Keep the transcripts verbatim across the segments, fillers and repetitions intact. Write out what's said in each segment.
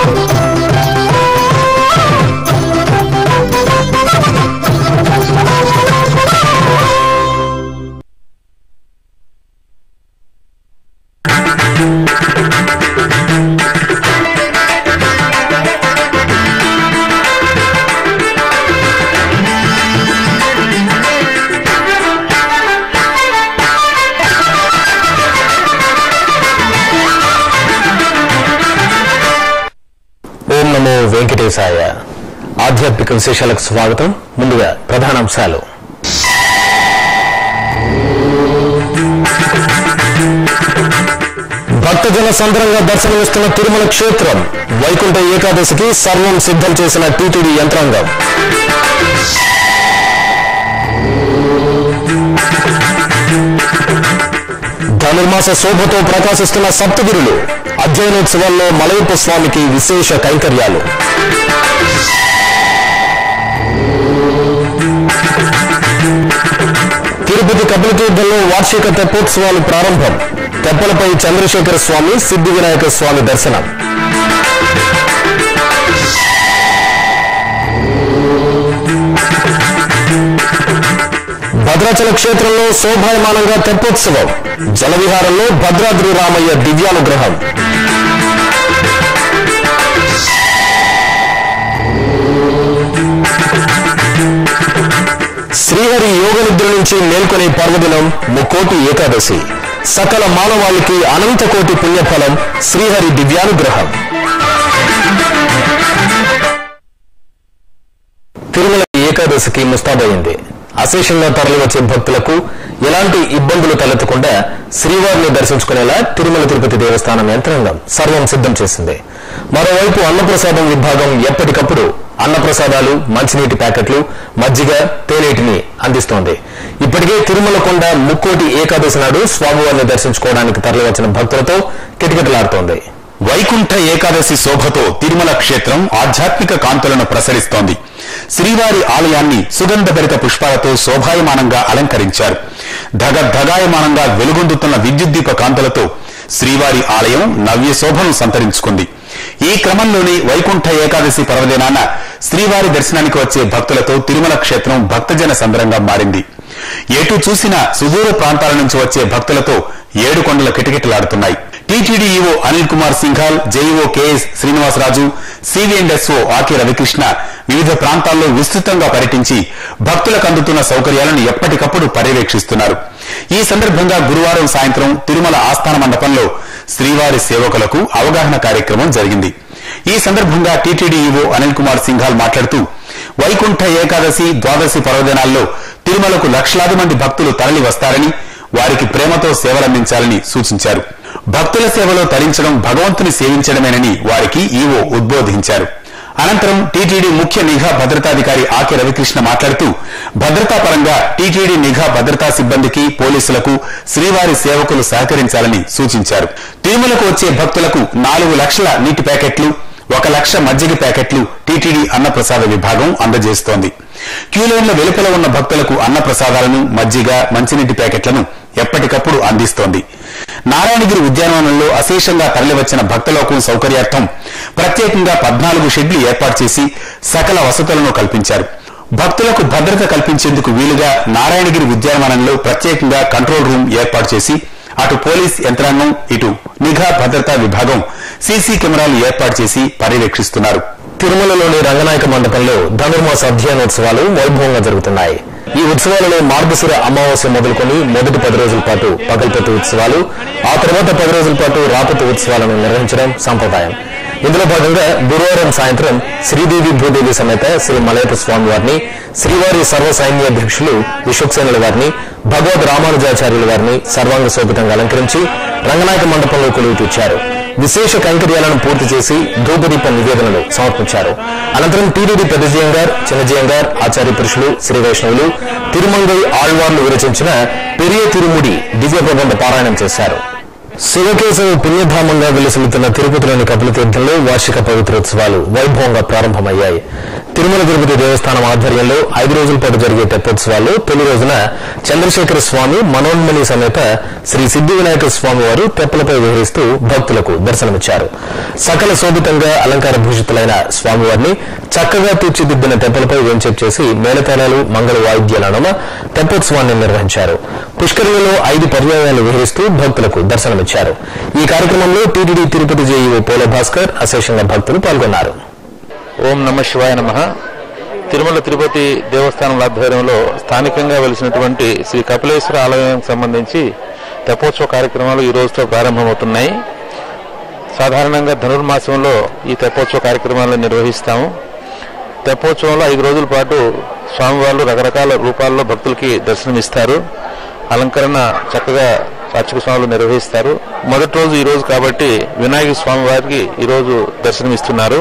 వెంకటేశాయ. ఆధ్యాత్మిక విశేషాలకు స్వాగతం. ముందుగా ప్రధానాంశాలు. భక్తజన సందరంగా దర్శనమిస్తున్న తిరుమల క్షేత్రం. వైకుంఠ ఏకాదశికి సర్వం సిద్ధం చేసిన టీటీడీ యంత్రాంగం. ధనుర్మాస శోభతో ప్రకాశిస్తున్న సప్తగిరులు. అధ్యయనోత్సవాల్లో మలయప్ప స్వామికి విశేష కైంకర్యాలు. తిరుపతి కపిలతీర్థంలో వార్షిక తెప్పోత్సవాలు ప్రారంభం. తెప్పలపై చంద్రశేఖర స్వామి, సిద్ధి వినాయక స్వామి దర్శనం. భద్రాచల క్షేత్రంలో శోభాయమానంగా తెప్పోత్సవం. జలవిహారంలో భద్రాద్రి రామయ్య దివ్యానుగ్రహం. శ్రీహరి యోగ నిద్ర నుంచి మేల్కొనే పర్వదినం ముక్కోటి ఏకాదశి. సకల మానవాళికి అనంత కోటి పుణ్యఫలం. శ్రీహరి దివ్యానుగ్రహం. తిరుమల ఏకాదశికి ముస్తాబైంది. అశేషంగా తరలివచ్చే భక్తులకు ఎలాంటి ఇబ్బందులు తలెత్తకుండా శ్రీవారిని దర్శించుకునేలా తిరుమల తిరుపతి దేవస్థానం యంత్రాంగం సర్వం సిద్ధం చేసింది. మరోవైపు అన్నప్రసాదం విభాగం ఎప్పటికప్పుడు అన్నప్రసాదాలు, మంచినీటి ప్యాకెట్లు, మజ్జిగ, తేనీటిని అందిస్తోంది. ఇప్పటికే తిరుమల కొండ ముక్కోటి ఏకాదశి నాడు స్వామివారిని దర్శించుకోవడానికి తరలివచ్చిన భక్తులతో కిటకిటలాడుతోంది. వైకుంఠ ఏకాదశి శోభతో తిరుమల క్షేత్రం ఆధ్యాత్మిక కాంతులను ప్రసరిస్తోంది. శ్రీవారి ఆలయాన్ని సుగంధభరిత పుష్పాలతో శోభాయమానంగా అలంకరించారు. ధగ ధగాయమానంగా వెలుగొందుతున్న విద్యుద్దీప కాంతులతో శ్రీవారి ఆలయం నవ్య శోభను సంతరించుకుంది. ఈ క్రమంలోనే వైకుంఠ ఏకాదశి పర్వదినాన శ్రీవారి దర్శనానికి వచ్చే భక్తులతో తిరుమల క్షేత్రం భక్తజన సంద్రంగా మారింది. ఎటు చూసినా సుదూర ప్రాంతాల నుంచి వచ్చే భక్తులతో ఏడు కొండల కిటకిటలాడుతున్నాయి. TTD EO Anil Kumar Singhal, JEO KS Srinivasaraju, CV and SO Ake Ravikrishna వివిధ ప్రాంతాల్లో విస్తృతంగా పర్యటించి భక్తులకు అందుతున్న సౌకర్యాలను ఎప్పటికప్పుడు పర్యవేక్షిస్తున్నారు. ఈ సందర్భంగా గురువారం సాయంత్రం తిరుమల ఆస్థాన మండపంలో శ్రీవారి సేవకులకు అవగాహన కార్యక్రమం జరిగింది. ఈ సందర్భంగా టీటీడీ ఈవో అనిల్ కుమార్ సింఘాల్ మాట్లాడుతూ వైకుంఠ ఏకాదశి, ద్వాదశి పర్వదినాల్లో తిరుమలకు లక్షలాది మంది భక్తులు తరలి వస్తారని, వారికి ప్రేమతో సేవలందించాలని సూచించారు. భక్తుల సేవలో తరించడం భగవంతుని సేవించడమేనని వారికి ఈవో ఉద్బోధించారు. అనంతరం టీటీడీ ముఖ్య నిఘా భద్రతాధికారి ఆకి రవికృష్ణ మాట్లాడుతూ భద్రతా పరంగా టీటీడీ నిఘా భద్రతా సిబ్బందికి, పోలీసులకు శ్రీవారి సేవకులు సహకరించాలని సూచించారు. తిరుమలకు వచ్చే భక్తులకు నాలుగు లక్షల నీటి ప్యాకెట్లు, ఒక లక్ష మజ్జిగ ప్యాకెట్లు టీటీడీ అన్నప్రసాద విభాగం అందజేస్తోంది. క్యూలైన్ల వెలుపల ఉన్న భక్తులకు అన్నప్రసాదాలను, మజ్జిగ, మంచినీటి ప్యాకెట్లను ఎప్పటికప్పుడు అందిస్తోంది. నారాయణగిరి ఉద్యానవనంలో అశేషంగా తరలివచ్చిన భక్తలోకం సౌకర్యార్థం ప్రత్యేకంగా పద్నాలుగు షెడ్లు ఏర్పాటు చేసి సకల వసతులను కల్పించారు. భక్తులకు భద్రత కల్పించేందుకు వీలుగా నారాయణగిరి ఉద్యానవనంలో ప్రత్యేకంగా కంట్రోల్ రూమ్ ఏర్పాటు చేసి అటు పోలీస్ యంత్రాంగం, ఇటు నిఘా భద్రతా విభాగం సీసీ కెమెరాలు ఏర్పాటు చేసి పర్యవేక్షిస్తున్నారు. తిరుమలలోని రంగనాయక మండపంలో ధనుర్మాస అధ్యయనోత్సవాలు వైభవంగా జరుగుతున్నాయి. ఈ ఉత్సవాలలో మార్గశిర అమావాస్య మొదలుకొని మొదటి పది రోజుల పాటు పగల్పతి ఉత్సవాలు, ఆ తర్వాత పది రోజుల పాటు రాపతి ఉత్సవాలను నిర్వహించడం సంప్రదాయం. ఇందులో భాగంగా గురువారం సాయంత్రం శ్రీదేవి భూదేవి సమేత శ్రీ మలయప్ప స్వామి వారిని, శ్రీవారి సర్వ సైన్యాధ్యక్షులు విశ్వక్సేనుల వారిని, భగవద్ రామానుజాచార్యుల వారిని సర్వాంగ శోభితంగా అలంకరించి రంగనాయక మండపంలో కొలువు తీర్చారు. విశేష కైంకర్యాలను పూర్తి చేసి ధూపదీప నివేదనలు సమర్పించారు. అనంతరం టీటీడీ పెద్దజీయంగార్, చిన్నజీయంగార్, ఆచార్య పురుషులు, శ్రీ వైష్ణవులు, తిరుమంగై ఆళ్వార్లు విరచించిన పెరియ తిరుముడి దివ్య ప్రబంధ పారాయణం చేశారు. శివకేశవ పుణ్యధామంగా విలసిల్లుతున్న తిరుపతిలోని కపిలతీర్థంలో వార్షిక పవిత్రోత్సవాలు వైభవంగా ప్రారంభమయ్యాయి. తిరుమల తిరుపతి దేవస్థానం ఆధ్వర్యంలో ఐదు రోజుల పాటు జరిగే తెప్పోత్సవాల్లో తొలి రోజున చంద్రశేఖర స్వామి మనోన్మణి సమేత శ్రీ సిద్ధి వినాయక స్వామి వారు తెప్పలపై విహరిస్తూ భక్తులకు దర్శనమిచ్చారు. సకల శోభితంగా అలంకార భూషితులైన స్వామివారిని చక్కగా తీర్చిదిద్దిన తెప్పలపై వేంచేపు చేసి మేళతాళాలు మంగళ వాయిద్యాల నడుమ తెప్పోత్సవాన్ని నిర్వహించారు. పుష్కరిణిలో ఐదు పర్యాయాలు విహరిస్తూ భక్తులకు దర్శనమిచ్చారు. ఈ కార్యక్రమంలో టీటీడీ తిరుపతి జేఈఓ పోల భాస్కర్ అశేషంగా భక్తులు పాల్గొన్నారు. ఓం నమ శివాయ నమః. తిరుమల తిరుపతి దేవస్థానం ఆధ్వర్యంలో స్థానికంగా వెలిసినటువంటి శ్రీ కపిలేశ్వర ఆలయానికి సంబంధించి తెప్పోత్సవ కార్యక్రమాలు ఈ రోజుతో ప్రారంభమవుతున్నాయి. సాధారణంగా ధనుర్మాసంలో ఈ తెప్పోత్సవ కార్యక్రమాలను నిర్వహిస్తాము. తెప్పోత్సవంలో ఐదు రోజుల పాటు స్వామివార్లు రకరకాల రూపాల్లో భక్తులకి దర్శనమిస్తారు. అలంకరణ చక్కగా అర్చక స్వాములు నిర్వహిస్తారు. మొదటి రోజు ఈ రోజు కాబట్టి వినాయక స్వామి వారికి ఈరోజు దర్శనమిస్తున్నారు.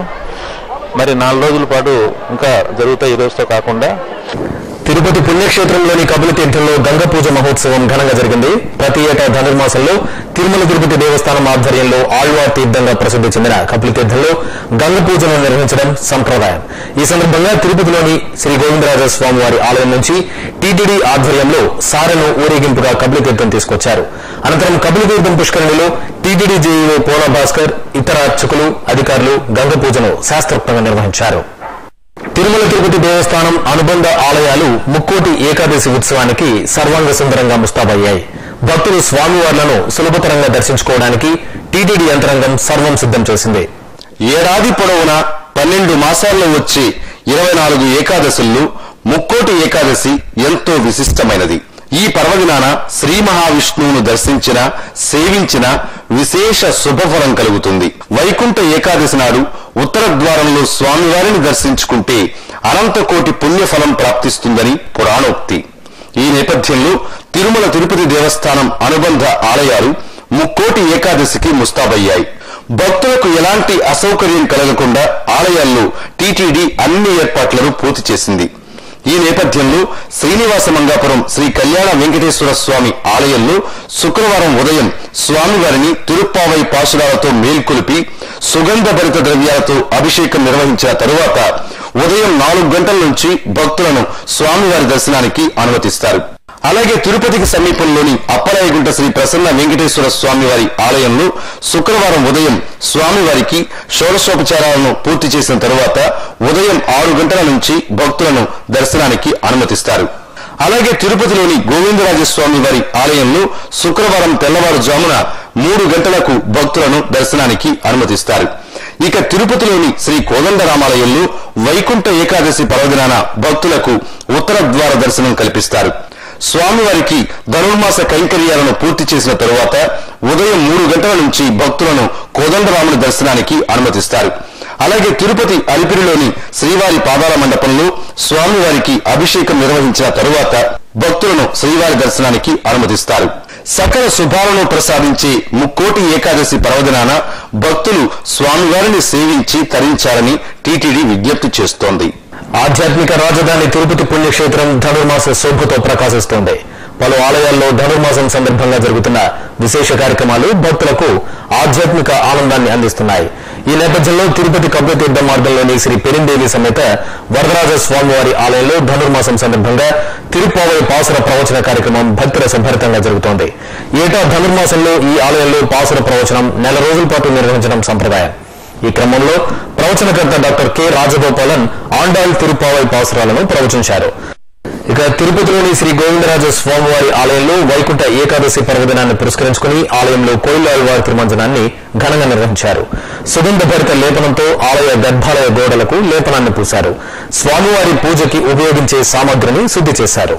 మరి నాలుగు రోజుల పాటు ఇంకా జరుగుతాయి. ఈ రోజుతో కాకుండా తిరుపతి పుణ్యక్షేత్రంలోని కపిల తీర్థంలో గంగ పూజ మహోత్సవం ఘనంగా జరిగింది. ప్రతి ఏటా ధనుర్మాసంలో తిరుమల తిరుపతి దేవస్థానం ఆధ్వర్యంలో ఆళ్వార్ తీర్థంగా ప్రసిద్ధి చెందిన కపిల తీర్థంలో గంగ పూజను నిర్వహించడం సంప్రదాయం. ఈ సందర్భంగా తిరుపతిలోని శ్రీ గోవిందరాజ స్వామి వారి ఆలయం నుంచి టీటీడీ ఆధ్వర్యంలో సారెను ఊరేగింపుగా కపిల తీర్థం తీసుకొచ్చారు. అనంతరం కపిల తీర్థం పుష్కరిణిలో టీటీడీ జేఈఓ పోల భాస్కర్ ఇతర అర్చకులు అధికారులు గంగ పూజను శాస్త్రోక్తంగా నిర్వహించారు. తిరుమల తిరుపతి దేవస్థానం అనుబంధ ఆలయాలు ముక్కోటి ఏకాదశి ఉత్సవానికి సర్వాంగ సుందరంగా ముస్తాబయ్యాయి. భక్తులు స్వామివార్లను సులభతరంగా దర్శించుకోవడానికి టీటీడీ యంత్రాంగం సర్వం సిద్ధం చేసింది. ఏడాది పొడవునా పన్నెండు మాసాల్లో వచ్చే ఇరవై నాలుగు ఏకాదశుల్లో ముక్కోటి ఏకాదశి ఎంతో విశిష్టమైనది. ఈ పర్వదినాన శ్రీ మహావిష్ణువును దర్శించిన సేవించిన విశేష శుభఫలం కలుగుతుంది. వైకుంఠ ఏకాదశి నాడు ఉత్తర ద్వారంలో స్వామివారిని దర్శించుకుంటే అనంత కోటి పుణ్యఫలం ప్రాప్తిస్తుందని పురాణోక్తి. ఈ నేపథ్యంలో తిరుమల తిరుపతి దేవస్థానం అనుబంధ ఆలయాలు ముక్కోటి ఏకాదశికి ముస్తాబయ్యాయి. భక్తులకు ఎలాంటి అసౌకర్యం కలగకుండా ఆలయాల్లో టీటీడీ అన్ని ఏర్పాట్లను పూర్తి చేసింది. ఈ నేపథ్యంలో శ్రీనివాస మంగాపురం శ్రీ కళ్యాణ వెంకటేశ్వర స్వామి ఆలయంలో శుక్రవారం ఉదయం స్వామివారిని తిరుప్పావై పాశురాలతో మేల్కొలిపి సుగంధ భరిత ద్రవ్యాలతో అభిషేకం నిర్వహించిన తరువాత ఉదయం నాలుగు గంటల నుంచి భక్తులను స్వామివారి దర్శనానికి అనుమతిస్తారు. అలాగే తిరుపతికి సమీపంలోని అప్పలాయగుంట శ్రీ ప్రసన్న వెంకటేశ్వర స్వామివారి ఆలయంలో శుక్రవారం ఉదయం స్వామివారికి షోడశోపచారాలను పూర్తి చేసిన తరువాత ఉదయం ఆరు గంటల నుంచి భక్తులను దర్శనానికి అనుమతిస్తారు. అలాగే తిరుపతిలోని గోవిందరాజస్వామి వారి ఆలయంలో శుక్రవారం తెల్లవారుజామున మూడు గంటలకు భక్తులను దర్శనానికి అనుమతిస్తారు. ఇక తిరుపతిలోని శ్రీ కోదండరామాలయంలో వైకుంఠ ఏకాదశి పర్వదినాన భక్తులకు ఉత్తర ద్వార దర్శనం కల్పిస్తారు. స్వామివారికి ధనుర్మాస కైంకర్యాలను పూర్తి చేసిన తరువాత ఉదయం మూడు గంటల నుంచి భక్తులను కోదండరాముని దర్శనానికి అనుమతిస్తారు. అలాగే తిరుపతి అలిపిరిలోని శ్రీవారి పాదాల మండపంలో స్వామివారికి అభిషేకం నిర్వహించిన తరువాత భక్తులను శ్రీవారి దర్శనానికి అనుమతిస్తారు. సకల శుభాలను ప్రసాదించే ముక్కోటి ఏకాదశి పర్వదినాన భక్తులు స్వామివారిని సేవించి తరించాలని టీటీడీ విజ్ఞప్తి చేస్తోంది. ఆధ్యాత్మిక రాజధాని తిరుపతి పుణ్యక్షేత్రం ధనుర్మాస శోభతో ప్రకాశిస్తోంది. పలు ఆలయాల్లో ధనుర్మాసం సందర్భంగా జరుగుతున్న విశేష కార్యక్రమాలు భక్తులకు ఆధ్యాత్మిక ఆనందాన్ని అందిస్తున్నాయి. ఈ నేపథ్యంలో తిరుపతి కపిల తీర్థ మార్గంలోని శ్రీ పెరిందేవి సమేత వరదరాజ స్వామివారి ఆలయంలో ధనుర్మాసం సందర్భంగా తిరుప్పావై పాసుర ప్రవచన కార్యక్రమం భక్తిరస భరితంగా జరుగుతోంది. ఏటా ధనుర్మాసంలో ఈ ఆలయంలో పాసుర ప్రవచనం నెల రోజుల పాటు నిర్వహించడం సంప్రదాయం. ఈ క్రమంలో ప్రవచనకర్త డాక్టర్ కె రాజగోపాలన్ ఆండాల్ తిరుప్పావై పాసురాలను ప్రవచించారు. ఇక తిరుపతిలోని శ్రీ గోవిందరాజ స్వామివారి ఆలయంలో వైకుంఠ ఏకాదశి పర్వదినాన్ని పురస్కరించుకుని ఆలయంలో కోయిలాళ్వారి తిరుమంజనాన్ని ఘనంగా నిర్వహించారు. సుగంధ భరిత లేపనంతో ఆలయ గర్భాలయ గోడలకు లేపనాన్ని పూశారు. స్వామివారి పూజకి ఉపయోగించే సామగ్రిని శుద్ధి చేశారు.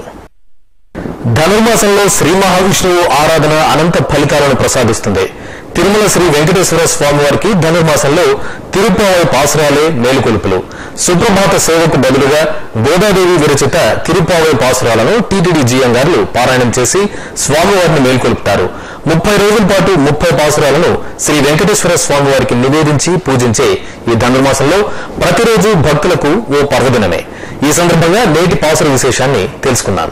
ధనుర్మాసంలో శ్రీ మహావిష్ణువు ఆరాధన అనంత ఫలితాలను ప్రసాదిస్తుంది. తిరుమల శ్రీ వెంకటేశ్వర స్వామివారికి ధనుర్మాసంలో తిరుప్పావై పాసురాలే మేలుకొలుపులు. సుప్రభాత సేవకు బదులుగా గోదాదేవి విరచిత తిరుప్పావై పాసురాలను టీటీడీ జీఎంగార్లు పారాయణం చేసి స్వామివారిని మేల్కొలుపుతారు. ముప్పై రోజుల పాటు ముప్పై పాసురాలను శ్రీ వెంకటేశ్వర స్వామివారికి నివేదించి పూజించే ఈ ధనుర్మాసంలో ప్రతిరోజు భక్తులకు ఓ పర్వదినమే. ఈ సందర్భంగా నేటి పాసుర విశేషాన్ని తెలుసుకున్నాం.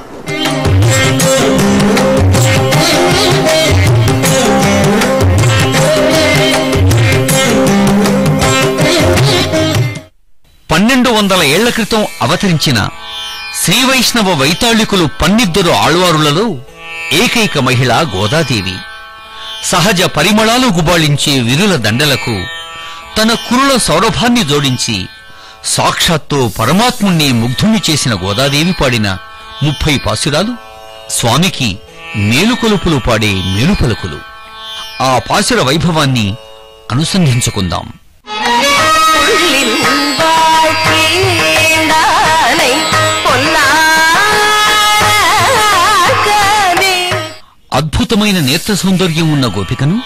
పన్నెండు వందల ఏళ్ల క్రితం అవతరించిన శ్రీవైష్ణవ వైతాళికులు పన్నిద్దరు ఆళ్వారులలో ఏకైక మహిళ గోదాదేవి. సహజ పరిమళాలు గుబాళించే విరుల దండలకు తన కురుల సౌరభాన్ని జోడించి సాక్షాత్తు పరమాత్ముణ్ణి ముగ్ధుణ్ణి చేసిన గోదాదేవి పాడిన ముప్పై పాసురాలు స్వామికి మేలుకొలుపులు పాడే మేలుపలుకులు. ఆ పాసుర వైభవాన్ని అనుసంధించుకుందాం. అద్భుతమైన నేత్ర సౌందర్యం ఉన్న గోపికను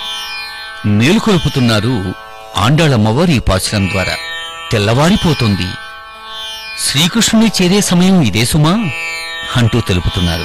మేలుకొలుపుతున్నారు ఆండాళమ్మవారి ఈ పాసురం ద్వారా. తెల్లవారిపోతుంది, శ్రీకృష్ణుని చేరే సమయం ఇదే సుమా అంటూ తెలుపుతున్నారు.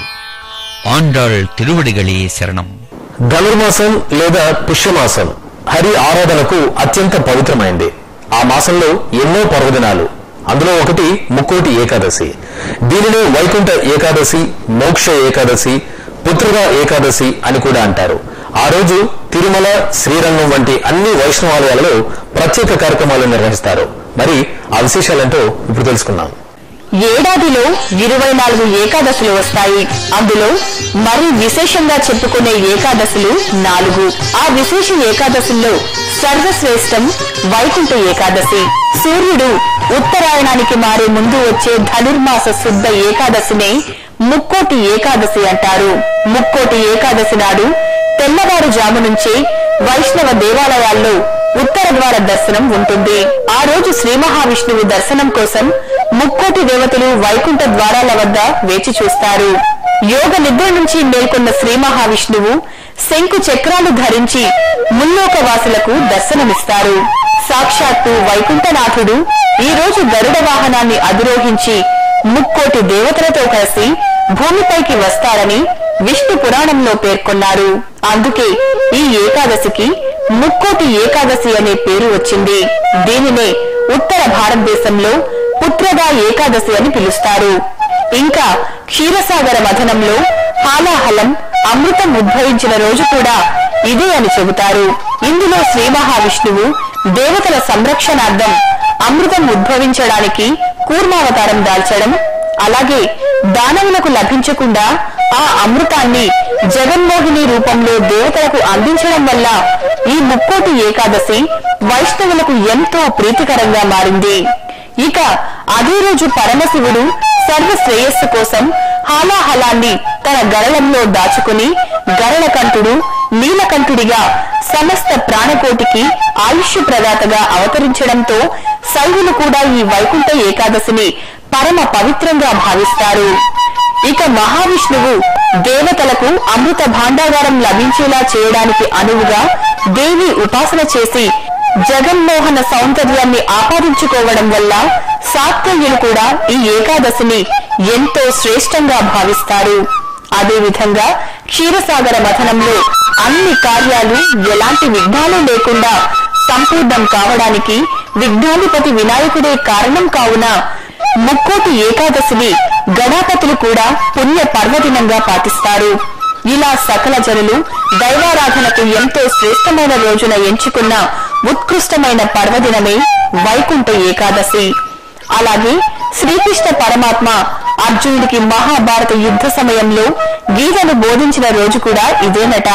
ఆండాళ్ తిరువడిగళే శరణం. ధనుర్మాసం లేదా పుష్యమాసం హరి ఆరాధనకు అత్యంత పవిత్రమైంది. ఆ మాసంలో ఎన్నో పర్వదినాలు, అందులో ఒకటి ముక్కోటి ఏకాదశి. దీనిని వైకుంఠ ఏకాదశి, మోక్ష ఏకాదశి, పుత్రుగా ఏకాదశి అని కూడా అంటారు. ఆ రోజు తిరుమల, శ్రీరంగం వంటి అన్ని వైష్ణవాలయాలలో ప్రత్యేక కార్యక్రమాలు నిర్వహిస్తారు. మరి ఆ విశేషాలేంటో ఇప్పుడు తెలుసుకుందాం. ఏడాదిలో ఇరవై నాలుగు ఏకాదశులు వస్తాయి. అందులో మరి విశేషంగా చెప్పుకునే ఏకాదశులు నాలుగు. ఆ విశేష ఏకాదశుల్లో సర్వశ్రేష్టం వైకుంఠ ఏకాదశి. సూర్యుడు ఉత్తరాయణానికి మారే ముందు వచ్చే ధనుర్మాస శుద్ధ ఏకాదశినే ముక్కోటి ఏకాదశి అంటారు. ముక్కోటి ఏకాదశి నాడు తెల్లవారుజాము నుంచే వైష్ణవ దేవాలయాల్లో ఉత్తర ద్వార దర్శనం ఉంటుంది. ఆ రోజు శ్రీ మహావిష్ణువు దర్శనం కోసం ముక్కోటి దేవతలు వైకుంఠ ద్వారాల వద్ద వేచి చూస్తారు. యోగ నిద్ర నుంచి మేల్కొన్న శ్రీ మహావిష్ణువు శంకు చక్రాలు ధరించి ముల్లోక వాసులకు దర్శనమిస్తారు. సాక్షాత్తు వైకుంఠనాథుడు ఈ రోజు గరుడ వాహనాన్ని అధిరోహించి ముక్కోటి దేవతలతో కలిసి భూమిపైకి వస్తారని విష్ణు పురాణంలో పేర్కొన్నారు. అందుకే ఈ ఏకాదశికి ముక్కోటి ఏకాదశి అనే పేరు వచ్చింది. దీనినే ఉత్తర భారతదేశంలో పుత్రదా ఏకాదశి అని పిలుస్తారు. ఇంకా క్షీరసాగర మథనంలో హాలాహలం అమృతం ఉద్భవించిన రోజు కూడా ఇదే అని చెబుతారు. ఇందులో శ్రీ మహావిష్ణువు దేవతల సంరక్షణార్థం అమృతం ఉద్భవించడానికి కూర్మావతారం దాల్చడం, అలాగే దానవులకు లభించకుండా ఆ అమృతాన్ని జగన్మోహిని రూపంలో దేవతలకు అందించడం వల్ల ఈ ముక్కోటి ఏకాదశి వైష్ణవులకు ఎంతో ప్రీతికరంగా మారింది. ఇక అదే రోజు పరమశివుడు సర్వశ్రేయస్సు కోసం హాలాహలాన్ని తన గరళంలో దాచుకుని గరళకంఠుడు, నీలకంఠుడిగా సమస్త ప్రాణకోటికి ఆయుష్ ప్రదాతగా అవతరించడంతో శైవులు కూడా ఈ వైకుంఠ ఏకాదశిని పరమ పవిత్రంగా భావిస్తారు. ఇక మహావిష్ణువు దేవతలకు అమృత భాండాగారం లభించేలా చేయడానికి అనువుగా దేవి ఉపాసన చేసి జగన్మోహన సౌందర్యాన్ని ఆపాదించుకోవడం వల్ల శాక్తేయులు కూడా ఈ ఏకాదశిని ఎంతో శ్రేష్టంగా భావిస్తారు. అదేవిధంగా క్షీరసాగర మథనంలో అన్ని కార్యాలు ఎలాంటి విఘ్నాలు లేకుండా సంపూర్ణం కావడానికి విఘ్నాధిపతి వినాయకుడే కారణం కావున ముక్కోటి ఏకాదశిని గణాపతులు కూడా పుణ్య పర్వదినంగా పాటిస్తారు. ఇలా సకల జనులు దైవారాధనకు ఎంతో శ్రేష్టమైన రోజున ఎంచుకున్న ఉత్కృష్టమైన పర్వదినమే వైకుంఠ ఏకాదశి. అలాగే శ్రీకృష్ణ పరమాత్మ అర్జునుడికి మహాభారత యుద్ధ సమయంలో గీతను బోధించిన రోజు కూడా ఇదేనట.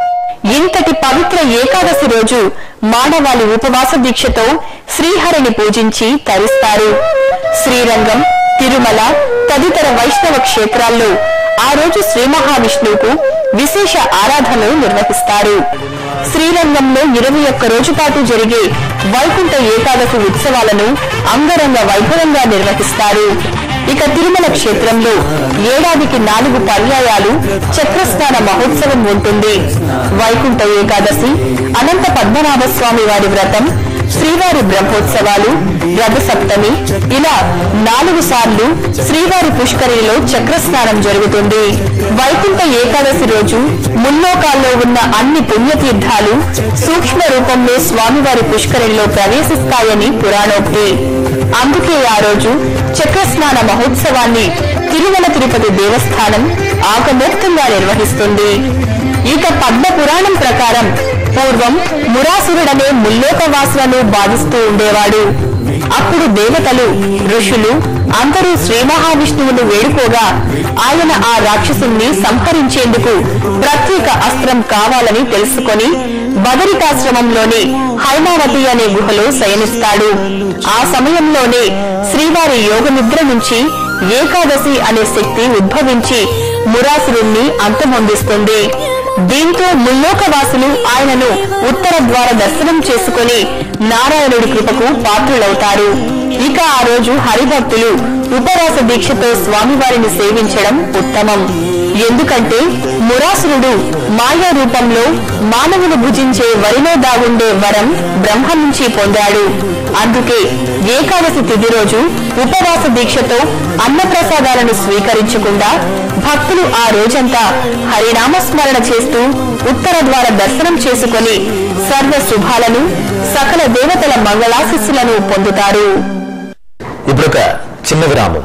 ఇంతటి పవిత్ర ఏకాదశి రోజు మానవాళి ఉపవాస దీక్షతో శ్రీహరిని పూజించి తరిస్తారు. శ్రీరంగం, తిరుమల తదితర వైష్ణవ క్షేత్రాల్లో ఆ రోజు శ్రీ మహావిష్ణువుకు విశేష ఆరాధనలు నిర్వహిస్తారు. శ్రీరంగంలో ఇరవై ఒక్క రోజు పాటు జరిగే వైకుంఠ ఏకాదశి ఉత్సవాలను అంగరంగ వైభవంగా నిర్వహిస్తారు. ఇక తిరుమల క్షేత్రంలో ఏడాదికి నాలుగు పర్యాయాలు చక్రస్నాన మహోత్సవం ఉంటుంది. వైకుంఠ ఏకాదశి, అనంత పద్మనాభ స్వామి వారి వ్రతం, శ్రీవారి బ్రహ్మోత్సవాలు, రథ సప్తమి ఇలా నాలుగు సార్లు శ్రీవారి పుష్కరిణిలో చక్రస్నానం జరుగుతుంది. వైకుంఠ ఏకాదశి రోజు ముల్లోకాల్లో ఉన్న అన్ని పుణ్యతీర్థాలు సూక్ష్మ రూపంలో స్వామివారి పుష్కరిణిలో ప్రవేశిస్తాయని పురాణోక్తి. అందుకే ఆ రోజు చక్రస్నాన మహోత్సవాన్ని తిరుమల తిరుపతి దేవస్థానం ఆగమోక్తంగా నిర్వహిస్తుంది. ఇక పద్మ పురాణం ప్రకారం పూర్వం మురాసురుడనే ముల్లోకవాసులను బాధిస్తూ ఉండేవాడు. అప్పుడు దేవతలు ఋషులు అందరూ శ్రీ మహావిష్ణువును వేడుకోగా ఆయన ఆ రాక్షసుని సంహరించేందుకు ప్రత్యేక అస్త్రం కావాలని తెలుసుకొని బదరికాశ్రమంలోని హైమావతి అనే గుహలో శయనిస్తాడు. ఆ సమయంలోనే శ్రీవారి యోగ నిద్ర నుంచి ఏకాదశి అనే శక్తి ఉద్భవించి మురాసురుణ్ణి అంతమొందిస్తుంది. దీంతో ముల్లోకవాసులు ఆయనను ఉత్తర ద్వార దర్శనం చేసుకుని నారాయణుడి కృపకు పాత్రులవుతారు. ఇక ఆ రోజు హరిభక్తులు ఉపవాస దీక్షతో స్వామివారిని సేవించడం ఉత్తమం. ఎందుకంటే మురాసురుడు మాయా రూపంలో మానవులు భుజించే వరిలో దాగుండే వరం బ్రహ్మ నుంచి పొందాడు. అందుకే ఏకాదశి తిథి రోజు ఉపవాస దీక్షతో అన్నప్రసాదాలను స్వీకరించకుండా భక్తులు ఆ రోజంతా హరినామస్మరణ చేస్తూ ఉత్తర ద్వార దర్శనం చేసుకుని సర్వ శుభాలను సకల దేవతల మంగళాశిస్సులను పొందుతారు. ఇప్పుడొక చిన్న విరామం.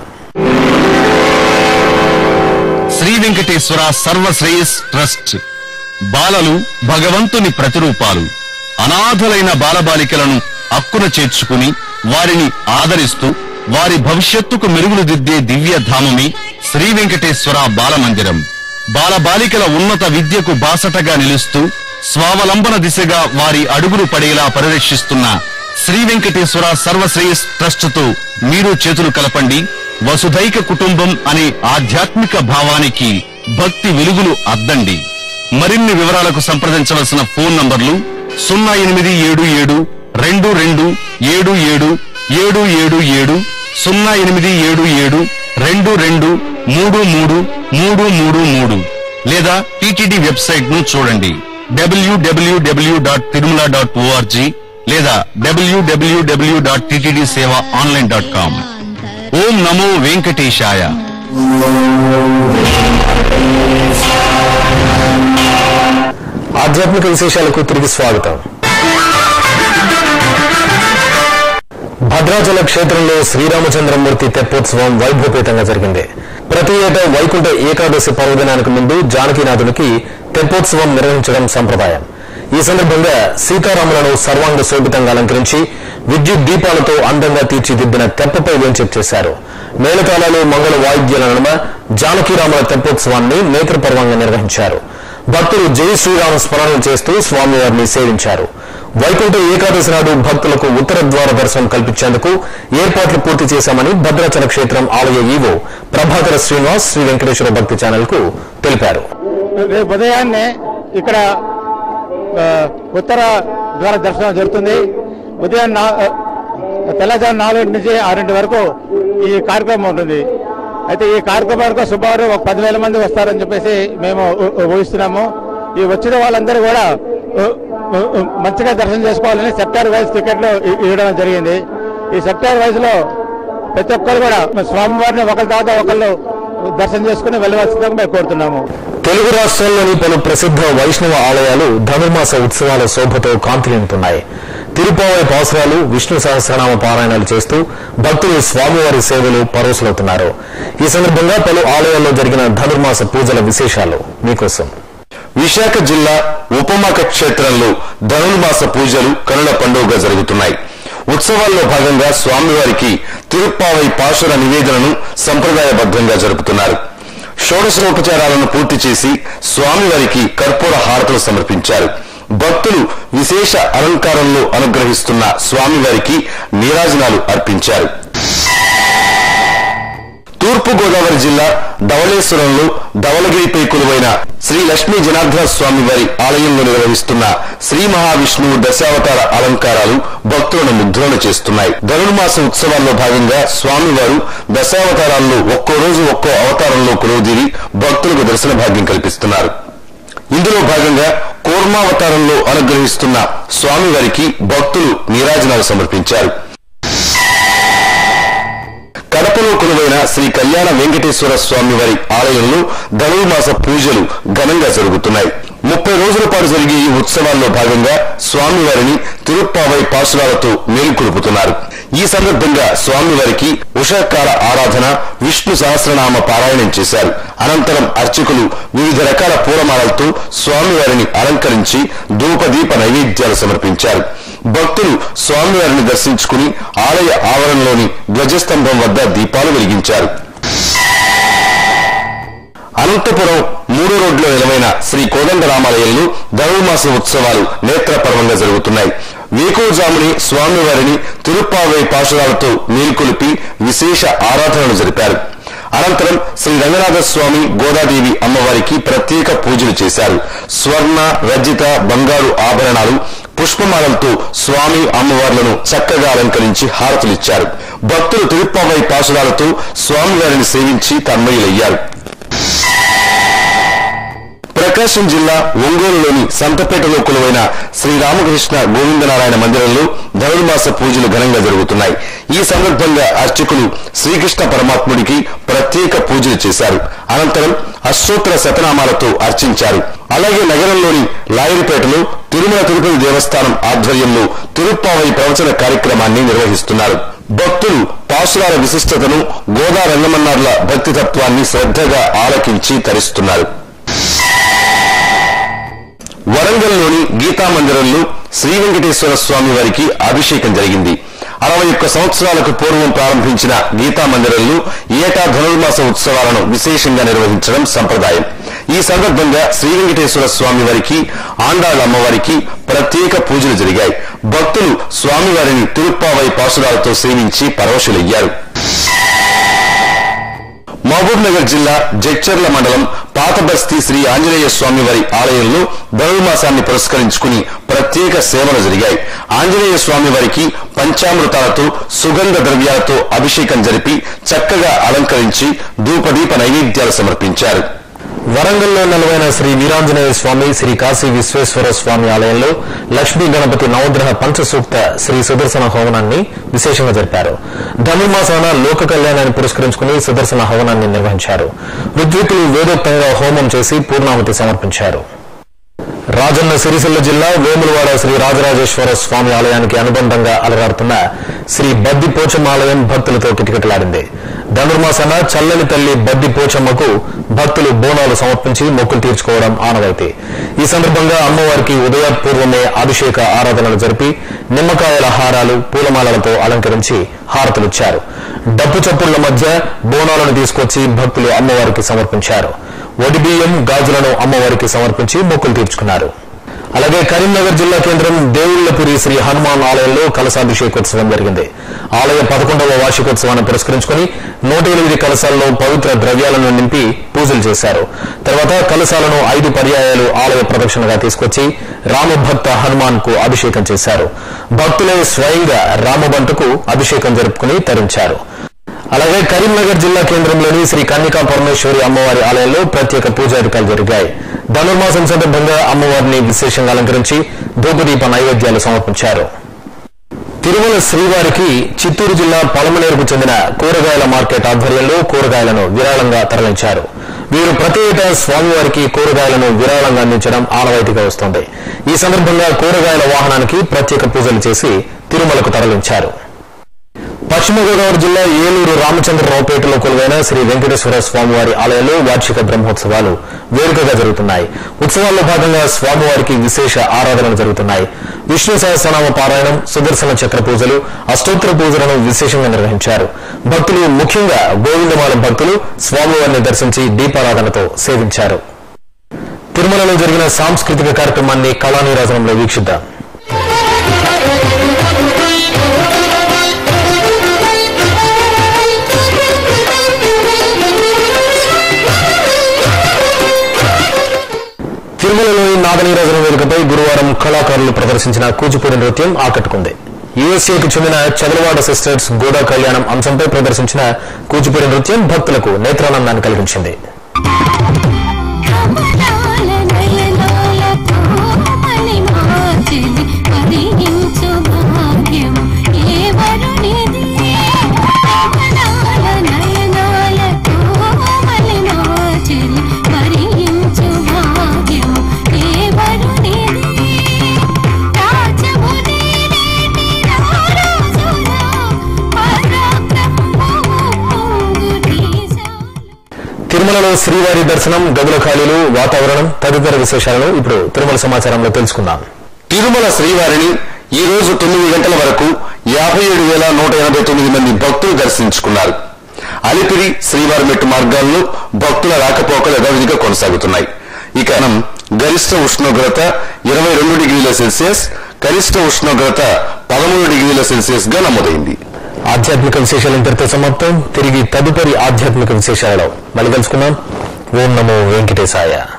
శ్రీ వెంకటేశ్వర సర్వశ్రేయస్ ట్రస్ట్ బాలలు భగవంతుని ప్రతిరూపాలు. అనాథలైన బాలబాలికలను అక్కున చేర్చుకుని వారిని ఆదరిస్తూ వారి భవిష్యత్తుకు మెరుగులు దిద్దే దివ్య ధామమే శ్రీ వెంకటేశ్వర బాలమందిరం. బాలబాలికల ఉన్నత విద్యకు బాసటగా నిలుస్తూ స్వావలంబన దిశగా వారి అడుగులు పడేలా పరిరక్షిస్తున్న శ్రీ వెంకటేశ్వర సర్వశ్రేయస్ ట్రస్టుతో మీరు చేతులు కలపండి. వసుధైక కుటుంబం అనే ఆధ్యాత్మిక భావానికి భక్తి వెలుగులు అద్దండి. మరిన్ని వివరాలకు సంప్రదించవలసిన ఫోన్ నంబర్లు సున్నా ఎనిమిది ఏడు ఏడు రెండు రెండు ఏడు ఏడు ఏడు ఏడు ఏడు సున్నా ఎనిమిది ఏడు ఏడు రెండు రెండు మూడు మూడు మూడు మూడు మూడు లేదా టీటీడీ వెబ్సైట్ ను చూడండి W W W dot Tirumala dot O R G లేదా W W W dot TTD seva online dot com. ఓం నమో వెంకటేశాయ. ఆధ్యాత్మిక విశేషాలకు తిరిగి స్వాగతం. భద్రాచల క్షేత్రంలో శ్రీరామచంద్రమూర్తి తెప్పోత్సవం వైభవపేతంగా జరిగింది. ప్రతి ఏటా వైకుంఠ ఏకాదశి పర్వదినానికి ముందు జానకీనాథునికి తెప్పోత్సవం నిర్వహించడం సంప్రదాయం. ఈ సందర్భంగా సీతారాములను సర్వాంగ శోభితంగా అలంకరించి విద్యుత్ దీపాలతో అందంగా తీర్చిదిద్దిన తెప్పపై వేంచేపు చేశారు. మేళతాళాలు మంగళ వాయిద్యాల నడుమ జానకీరాముల తెప్పోత్సవాన్ని నేత్రపర్వంగా నిర్వహించారు. భక్తులు జై శ్రీరామ స్మరణలు చేస్తూ స్వామివారిని సేవించారు. వైకుంఠ ఏకాదశి నాడు భక్తులకు ఉత్తర ద్వార దర్శనం కల్పించేందుకు ఏర్పాట్లు పూర్తి చేశామని భద్రాచల క్షేత్రం ఆలయ ఈవో ప్రభాకర శ్రీనివాస్ శ్రీ వెంకటేశ్వర భక్తి ఛానల్ కు తెలిపారు. ఉదయాన్నే ఇక్కడ ఉత్తర ద్వార దర్శనం జరుగుతుంది. ఉదయం తెల్లవారు నాలుగు నుంచి ఆరింటి వరకు ఈ కార్యక్రమం ఉంటుంది. అయితే ఈ కార్యక్రమానికి సుమారు ఒక పదివేల మంది వస్తారని చెప్పేసి మేము ఊహిస్తున్నాము. ఈ వచ్చిన వాళ్ళందరూ కూడా మంచిగా దర్శనం చేసుకోవాలని సెక్టార్ వైజ్ టికెట్లు ఇవ్వడం జరిగింది. ఈ సెక్టార్ వైజ్ లో ప్రతి ఒక్కరు కూడా స్వామివారిని ఒకరి తర్వాత ఒకళ్ళు దర్శనం చేసుకుని వెళ్ళవలసిందిగా మేము కోరుతున్నాము. తెలుగు రాష్ట్రాల్లోని పలు ప్రసిద్ధ వైష్ణవ ఆలయాలు ధనుర్మాస ఉత్సవాల శోభతో కాంతిలింపుతున్నాయి. తిరుపావై పాసురాలు, విష్ణు సహస్రనామ పారాయణాలు చేస్తూ భక్తులు స్వామివారి సేవలు పరోసులవుతున్నారు. ఈ సందర్భంగా పలు ఆలయాల్లో జరిగిన ధనుర్మాస పూజల విశేషాలు మీకోసం. విశాఖ జిల్లా ఉపమాక క్షేత్రంలో ధనుర్మాస పూజలు కనుల పండుగగా జరుగుతున్నాయి. ఉత్సవాల్లో భాగంగా స్వామివారికి తిరుప్పావై పాశుర నివేదనను సంప్రదాయబద్ధంగా జరుపుతున్నారు. షోడశోపచారాలను పూర్తి చేసి స్వామివారికి కర్పూర హారతులు సమర్పించారు. భక్తులు విశేష అలంకారంలో అనుగ్రహిస్తున్న స్వామివారికి నీరాజనాలు అర్పించారు. తూర్పు గోదావరి జిల్లా ధవళేశ్వరంలో ధవళగిరిపై కొలువైన శ్రీ లక్ష్మీ జనార్దన స్వామి వారి ఆలయంలో నిర్వహిస్తున్న శ్రీ మహావిష్ణువు దశావతార అలంకారాలు భక్తులను ముగ్ధులను చేస్తున్నాయి. ధనుర్మాస ఉత్సవాల్లో భాగంగా స్వామివారు దశావతారాల్లో ఒక్కో రోజు ఒక్కో అవతారంలో కొలువుదీరి భక్తులకు దర్శన భాగ్యం కల్పిస్తున్నారు. ఇందులో భాగంగా కూర్మావతారంలో అనుగ్రహిస్తున్న స్వామివారికి భక్తులు నీరాజనాలు సమర్పించారు. కడపలో కొలువైన శ్రీ కళ్యాణ వెంకటేశ్వర స్వామి వారి ఆలయంలో ధనుర్మాస పూజలు ఘనంగా జరుగుతున్నాయి. ముప్పై రోజుల పాటు జరిగే ఈ ఉత్సవాల్లో భాగంగా స్వామివారిని తిరుప్పావై పాశురాలతో మేలుకొలుపుతున్నారు. ఈ సందర్భంగా స్వామివారికి ఉషాకాల ఆరాధన, విష్ణు సహస్రనామ పారాయణం చేశారు. అనంతరం అర్చకులు వివిధ రకాల పూలమాలలతో స్వామివారిని అలంకరించి ధూపదీప నైవేద్యాలు సమర్పించారు. భక్తులు స్వామివారిని దర్శించుకుని ఆలయ ఆవరణలోని ధ్వజస్తంభం వద్ద దీపాలు వెలిగించారు. అనంతపురం మూడో రోడ్లో నిలవైన శ్రీ కోదండరామాలయంలో ధనుర్మాస ఉత్సవాలు నేత్రపర్వంగా జరుగుతున్నాయి. వేకువజాముని స్వామివారిని తిరుప్పావై పాశురాలతో మేల్కొలిపి విశేష ఆరాధనలు జరిపారు. అనంతరం శ్రీ రంగనాథ స్వామి గోదాదేవి అమ్మవారికి ప్రత్యేక పూజలు చేశారు. స్వర్ణ రజిత బంగారు ఆభరణాలు పుష్పమాలలతో స్వామి అమ్మవార్లను చక్కగా అలంకరించి హారతులిచ్చారు. భక్తులు తిరుప్పావై పాశురాలతో స్వామివారిని సేవించి తన్మయులయ్యారు. ప్రకాశం జిల్లా ఒంగోలులోని సంతపేటలో కొలువైన శ్రీ రామకృష్ణ గోవిందనారాయణ మందిరంలో ధనుర్మాస పూజలు ఘనంగా జరుగుతున్నాయి. ఈ సందర్భంగా అర్చకులు శ్రీకృష్ణ పరమాత్ముడికి ప్రత్యేక పూజలు చేశారు. అనంతరం అష్టోత్తర శతనామాలతో అర్చించారు. అలాగే నగరంలోని లాయరిపేటలో తిరుమల తిరుపతి దేవస్థానం ఆధ్వర్యంలో తిరుప్పావై ప్రవచన కార్యక్రమాన్ని నిర్వహిస్తున్నారు. భక్తులు పాశురాల విశిష్టతను, గోదా రంగమన్నార్ల భక్తి తత్వాన్ని శ్రద్ధగా ఆలకించి తరిస్తున్నారు. వరంగల్లోని గీతా మందిరంలో శ్రీ వెంకటేశ్వర స్వామి వారికి అభిషేకం జరిగింది. అరవై ఒక్క సంవత్సరాలకు పూర్వం ప్రారంభించిన గీతా మందిరంలో ఏటా ధనుర్మాస ఉత్సవాలను విశేషంగా నిర్వహించడం సంప్రదాయం. ఈ సందర్భంగా శ్రీ వెంకటేశ్వర స్వామి వారికి, ఆండాళ్ళ అమ్మవారికి ప్రత్యేక పూజలు జరిగాయి. భక్తులు స్వామివారిని తిరుప్పావై పాశురాలతో సేవించి పరవశులయ్యారు. మహబూబ్ నగర్ జిల్లా జడ్చర్ల మండలం పాతబస్తీ శ్రీ ఆంజనేయ స్వామి వారి ఆలయంలో ధనుర్మాసాన్ని పురస్కరించుకుని ప్రత్యేక సేవలు జరిగాయి. ఆంజనేయ స్వామి వారికి పంచామృతాలతో సుగంధ ద్రవ్యాలతో అభిషేకం జరిపి చక్కగా అలంకరించి ధూపదీప నైవేద్యాలు సమర్పించారు. వరంగల్లో నెలవైన శ్రీ వీరాంజనేయ స్వామి శ్రీ కాశీ విశ్వేశ్వర స్వామి ఆలయంలో లక్ష్మీ గణపతి నవగ్రహ పంచసూక్త శ్రీ సుదర్శన హవనాన్ని విశేషంగా జరిపారు. ధనుర్మాసాన లోక కళ్యాణాన్ని పురస్కరించుకుని సుదర్శన హవనాన్ని నిర్వహించారు. ఋత్వికులు వేదోక్తంగా హోమం చేసి పూర్ణాహుతి సమర్పించారు. రాజన్న సిరిసిల్ల జిల్లా వేములవాడ శ్రీ రాజరాజేశ్వర స్వామి ఆలయానికి అనుబంధంగా అలరాడుతున్న శ్రీ బద్ది పోచమ్మ ఆలయం భక్తులతో కిటకిటలాడింది. ధనుర్మాసాన చల్లని తల్లి బద్ది పోచమ్మకు భక్తులు బోనాలు సమర్పించి మొక్కులు తీర్చుకోవడం ఆనవాయితీ. ఈ సందర్భంగా అమ్మవారికి ఉదయపూర్వమే అభిషేక ఆరాధనలు జరిపి నిమ్మకాయల హారాలు పూలమాలలతో అలంకరించి హారతులిచ్చారు. డప్పు చప్పుళ్ల మధ్య బోనాలను తీసుకొచ్చి భక్తులు అమ్మవారికి సమర్పించారు. ఒడిబియ్యం గాజులను అమ్మవారికి సమర్పించి మొక్కులు తీర్చుకున్నారు. అలాగే కరీంనగర్ జిల్లా కేంద్రం దేవుళ్లపురి శ్రీ హనుమాన్ ఆలయంలో కలశాభిషేకోత్సవం జరిగింది. ఆలయ పదకొండవ వార్షికోత్సవాన్ని పురస్కరించుకుని నూట ఎనిమిది కలశాల్లో పవిత్ర ద్రవ్యాలను నింపి పూజలు చేశారు. తర్వాత కలశాలను ఐదు పర్యాయాలు ఆలయ ప్రదక్షిణగా తీసుకొచ్చి రామభక్త హనుమాన్ కు అభిషేకం చేశారు. భక్తులే స్వయంగా రామబంటుకు అభిషేకం జరుపుకుని తరించారు. అలాగే కరీంనగర్ జిల్లా కేంద్రంలోని శ్రీ కన్యకా పరమేశ్వరి అమ్మవారి ఆలయంలో ప్రత్యేక పూజాధికాలు జరిగాయి. ధనుర్మాసం సందర్భంగా అమ్మవారిని విశేషంగా అలంకరించి ధూపదీప నైవేద్యాలు సమర్పించారు. తిరుమల శ్రీవారికి చిత్తూరు జిల్లా పలమనేరుకు చెందిన కూరగాయల మార్కెట్ ఆధ్వర్యంలో కూరగాయలను విరాళంగా తరలించారు. వీరు ప్రతి ఏటా స్వామివారికి కూరగాయలను విరాళంగా అందించడం ఆనవాయితీగా వస్తోంది. ఈ సందర్భంగా కూరగాయల వాహనానికి ప్రత్యేక పూజలు చేసి తిరుమలకు తరలించారు. పశ్చిమ గోదావరి జిల్లా ఏలూరు రామచంద్రరావుపేటలో కొలువైన శ్రీ వెంకటేశ్వర స్వామివారి ఆలయంలో వార్షిక బ్రహ్మోత్సవాలు వేడుకగా జరుగుతున్నాయి. ఉత్సవాల్లో భాగంగా స్వామివారికి విశేష ఆరాధనలు జరుగుతున్నాయి. విష్ణు సహస్రనామ పారాయణం, సుదర్శన చక్ర పూజలు, అష్టోత్తర పూజలను విశేషంగా నిర్వహించారు. భక్తులు, ముఖ్యంగా గోవిందమాల భక్తులు స్వామివారిని దర్శించి దీపారాధనతో సేవించారు. తిరుమలలో జరిగిన సాంస్కృతిక కార్యక్రమాన్ని కళానీరాజనంలో వీక్షిద్దాం. తిరుమలలోని నాదనీరాజనం వేదికపై గురువారం కళాకారులు ప్రదర్శించిన కూచిపూడి నృత్యం ఆకట్టుకుంది. యుఎస్ఏకు చెందిన చదలవాడ సిస్టర్స్ గోదా కళ్యాణం అంశంపై ప్రదర్శించిన కూచిపూడి నృత్యం భక్తులకు నేత్రానందాన్ని కలిగించింది. తిరుమలలో శ్రీవారి దర్శనం, గదుల ఖాళీలు, వాతావరణం తదితర విశేషాలను ఇప్పుడు తిరుమల సమాచారంలో తెలుసుకుందాం. తిరుమల శ్రీవారిని ఈ రోజు తొమ్మిది గంటల వరకు యాభై ఏడు వేల నూట ఎనభై తొమ్మిది మంది భక్తులు దర్శించుకున్నారు. అలిపిరి శ్రీవారి మెట్టు మార్గాల్లో భక్తుల రాకపోకలు యథావిధిగా కొనసాగుతున్నాయి. ఇక గరిష్ట ఉష్ణోగ్రత ఇరవై రెండు డిగ్రీల సెల్సియస్, కనిష్ట ఉష్ణోగ్రత పదమూడు డిగ్రీల సెల్సియస్ గా నమోదైంది. ఆధ్యాత్మిక విశేషాలు ఇంతటితో సమాప్తం. తిరిగి తదుపరి ఆధ్యాత్మిక విశేషాలలో మళ్ళీ కలుసుకుందాం. ఓం నమో వెంకటేశాయ.